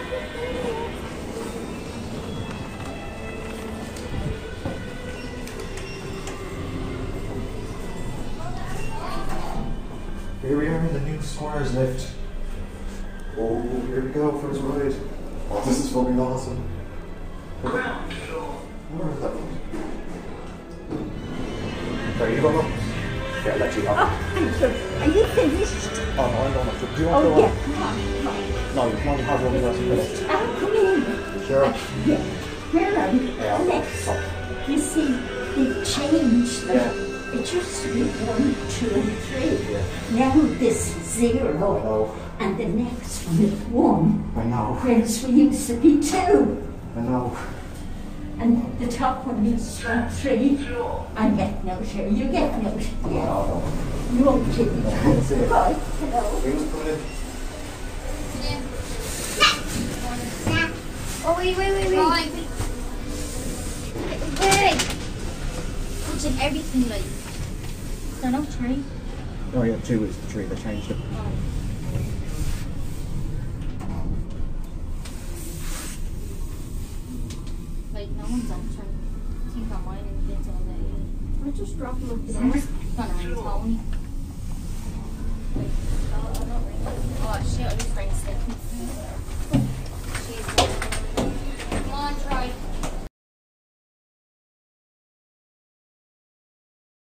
Here we are in the new Squires lift. Oh, here we go, first ride. Oh, this is fucking awesome. Ground floor. Where is that one? Are you going up? Yeah, I'll let you up. Oh, thank you. Are you finished? Oh, no, I'm going up. Do you want to Oh, go yeah. up? No, you can only have one person finished. Oh, come in. Sure. Yeah. Where are we? Yeah. Next. You see, they've changed them. Yeah. It used to be 1, 2, and 3. Yeah. Now this is 0. I know. And the next one is 1. I know. Whereas we used to be 2. I know. And the top one is 3. I'm getting out here. You're getting out. Yeah. No. You won't get me. See you. Bye. Hello. Who's coming in? Oh, wait. Wait. Watching everything like. So no 3. Oh yeah, 2 is 3, they changed it. Like no one's on 3. I think on mine and it's all day. I just dropped them up I'm there. just gonna ring Tony. Wait, I don't ring. Oh shit, I just rang Steve.